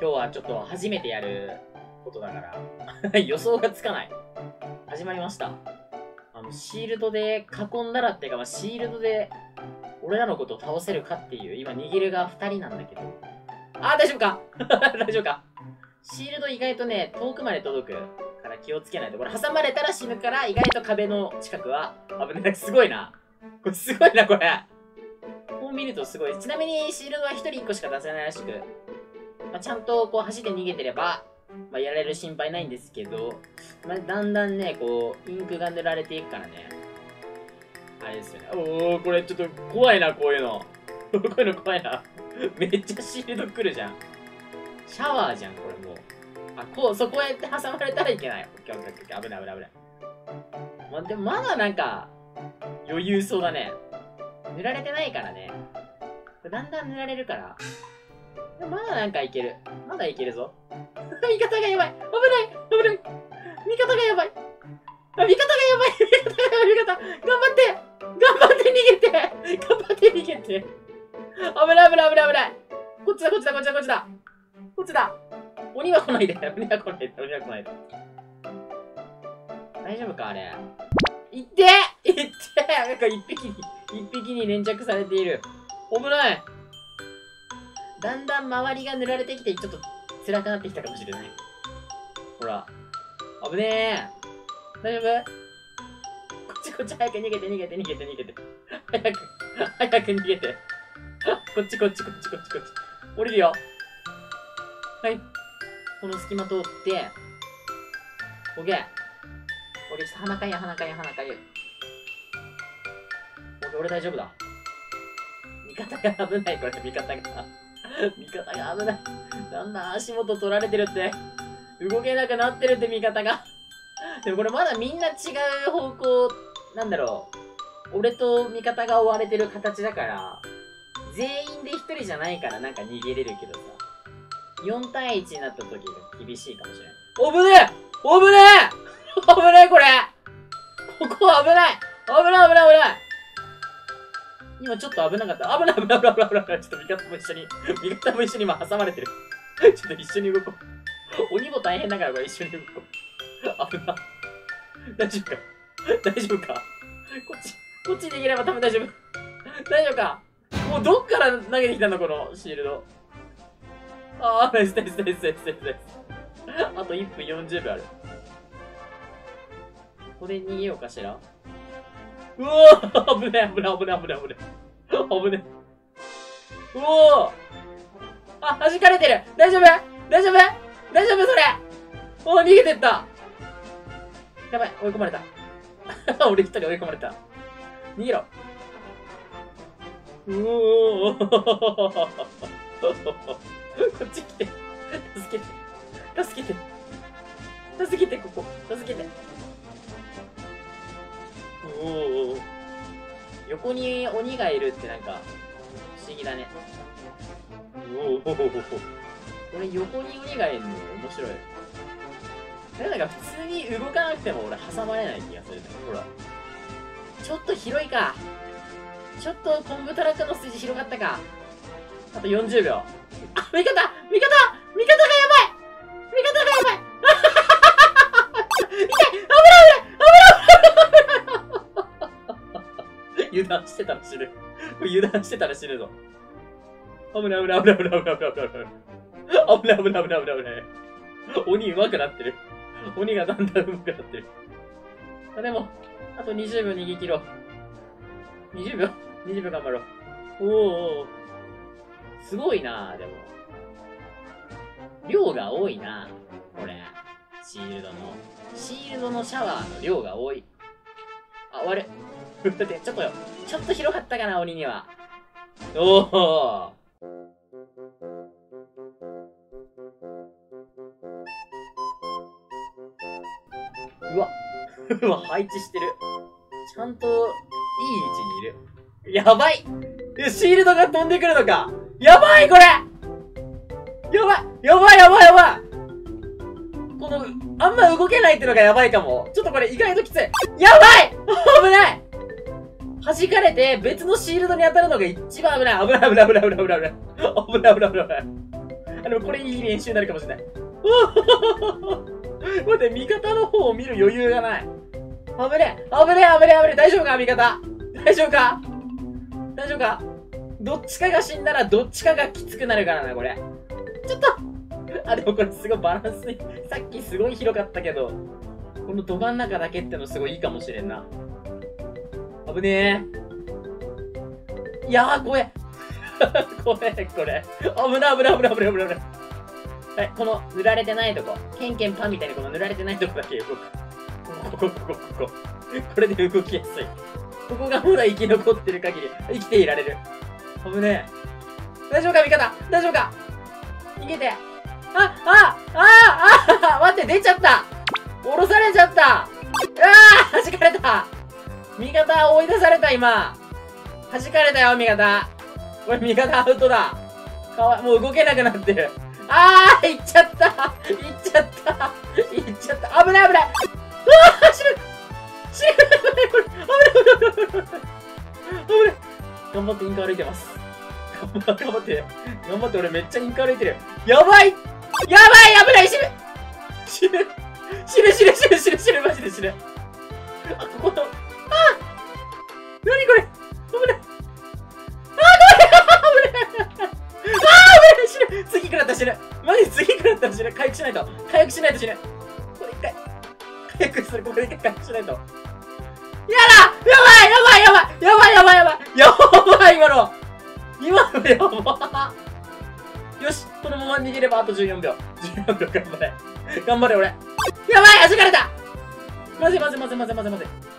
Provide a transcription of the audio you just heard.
今日はちょっと初めてやることだから予想がつかない。始まりました。シールドで囲んだらっていうか、シールドで俺らのことを倒せるかっていう、今握るが2人なんだけど。大丈夫か大丈夫か。シールド意外とね、遠くまで届くから気をつけないと。これ挟まれたら死ぬから、意外と壁の近くは危ない。すごいな。これすごいな、これ。こう見るとすごい。ちなみにシールドは1人1個しか出せないらしく、ちゃんとこう走って逃げてれば、やられる心配ないんですけど、だんだんね、こう、インクが塗られていくからね。あれですよね。これちょっと怖いな、こういうの。こういうの怖いな。めっちゃシールド来るじゃん。シャワーじゃん、これもう。そこへ挟まれたらいけない。危ない、危ない、危ない。でもまだなんか、余裕そうだね。塗られてないからね。だんだん塗られるから。まだなんかいける。まだいけるぞ。味方がやばい。危ない。危ない。味方がやばい。味方がやばい。味方。頑張って。頑張って逃げて。頑張って逃げて。危ない。こっちだ。鬼は来ないで。鬼は来ないで。大丈夫かあれ。いってなんか一匹に連着されている。危ない。だんだん周りが塗られてきて、ちょっと辛くなってきたかもしれない。ほら。危ねえ。大丈夫？こっち、早く逃げて。早く逃げて。こっち。降りるよ。はい。この隙間通って、オッケー。俺、鼻かゆ。俺大丈夫だ。味方が危ない、これ、味方が危ない。だんだん足元取られてるって。動けなくなってるって、味方が。でもこれまだみんな違う方向、なんだろう。俺と味方が追われてる形だから、全員で一人じゃないからなんか逃げれるけどさ。4対1になった時が厳しいかもしれない。危ねえ、これ。ここ危ない。今ちょっと危なかった。危ない。ちょっと味方も一緒に今挟まれてる。ちょっと一緒に動こう。鬼も大変だからこれ一緒に動こう。危な。大丈夫かこっち逃げれば多分大丈夫。大丈夫か。もうどっから投げてきたのこのシールド。ナイス。あと1分40秒ある。ここで逃げようかしら。うおー、危ね。うおー、弾かれてる。大丈夫それ。逃げてった。やばい、追い込まれた。俺一人追い込まれた。逃げろ。こっち来て。助けて、ここ。助けて。横に鬼がいるってなんか、不思議だね。これ横に鬼がいるの面白い。なんか普通に動かなくても俺挟まれない気がするね。ほら。ちょっと広いか。ちょっとコンブトラックのステージ広かったか。あと40秒。味方がやばい。油断してたら死ぬぞ。危ない。鬼上手くなってる。鬼がだんだん上手くなってる。でも、あと20秒逃げ切ろう。20秒頑張ろう。すごいなぁ、でも。量が多いなぁ、これ。シールドのシャワーの量が多い。終わる。だってちょっと広かったかな、鬼には。うわ、配置してる。ちゃんと、いい位置にいる。やばい！シールドが飛んでくるのか！やばいこれ！やばい！この、あんま動けないってのがやばいかも。ちょっとこれ意外ときつい。やばい！危ない！弾かれて別のシールドに当たるのが一番危ない。危ない。 これいい練習になるかもしれない。待って、味方の方を見る余裕がない。危ねえ、危ねえ、危ねえ、危ねえ。大丈夫か味方。大丈夫か大丈夫か。どっちかが死んだらどっちかがきつくなるからな、これ。ちょっとあ、でもこれすごいバランスに、さっきすごい広かったけど、このど真ん中だけってのすごいいいかもしれんな。危ねえ。いやー、怖え。怖え、これ。危ない、危ない、危ない、危ない、危ない。はい、この塗られてないとこ。ケンケンパンみたいにこの塗られてないとこだけ動く。ここ。これで動きやすい。ここがまだ生き残ってる限り、生きていられる。危ねえ。大丈夫か味方大丈夫か逃げて。待って、出ちゃった。降ろされちゃった。弾かれた。味方追い出された、今。弾かれたよ、味方。これ味方アウトだ。もう動けなくなってる。行っちゃった。行っちゃった。行っちゃった。危ない、危ない。死ぬ。死ぬ。これ、危ない。危ない。頑張ってインカ歩いてます。頑張って。頑張って、俺めっちゃインカ歩いてる。やばい。やばい、危ない。死ぬ。死ぬ。マジで死ぬ。ここと。何これ。危ない。危ない。次食らったら死ぬ。マジ次食らったら死ぬ。回復しないと。死ぬ。これ一回。回復する。ここで一回回復しないと。やばい今のよし、このまま逃げればあと14秒。14秒頑張れ俺。やばい、弾かれた。まずい。